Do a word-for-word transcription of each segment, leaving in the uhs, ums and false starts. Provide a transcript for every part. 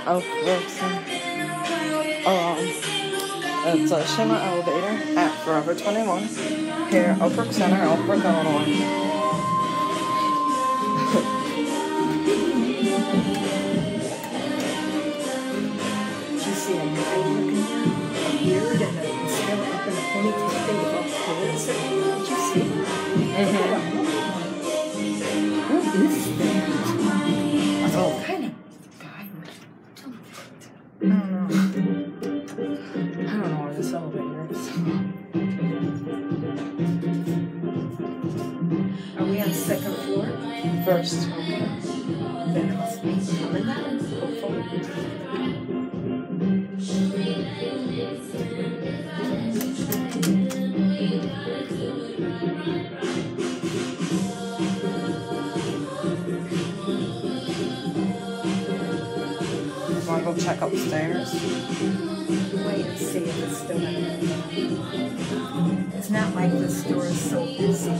Oak Brooks. Um, it's a shimmer elevator at Forever twenty-one here at Oak Brook Center, Oak Brook, Illinois. See a guy working there, a beard and a still up in a ponytail thing with all clothes. Did you see? Mm-hmm. What is that? Oh. What kind of guy I don't know. I don't know where this elevator is. Are we on the second floor? First. Okay. Then it must be coming down, hopefully. Want to go check upstairs? Wait and see if it's still in there. It's not like the store is so busy.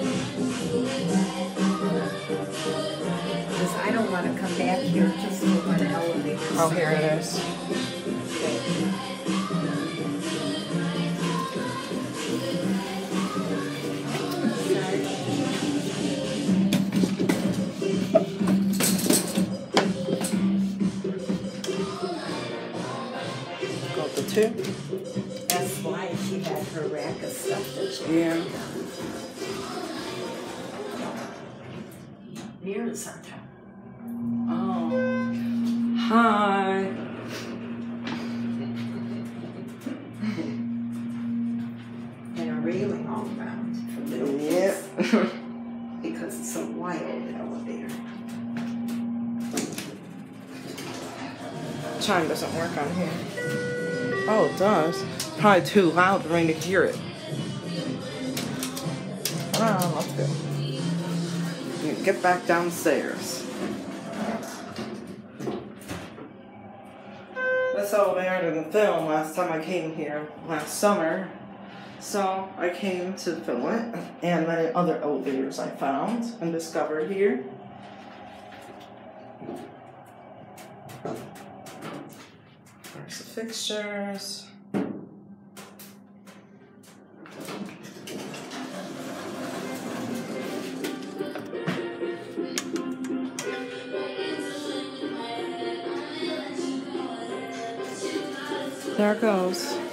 Because I don't want to come back here just to go on an elevator. Oh, here it is. Go to two. That's why she had her rack of stuff that she Yeah. mirrors on top. Oh. Hi. And a railing all around for little Yep. kids. Because it's a wild elevator. Chime doesn't work on here. Oh, it does. Probably too loud for me to hear it. Ah, let's go. Get back downstairs. This elevator didn't film last time I came here last summer. So I came to film it and many other elevators I found and discovered here. There's the fixtures. There it goes.